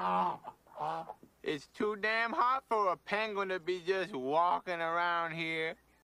It's too damn hot for a penguin to be just walking around here.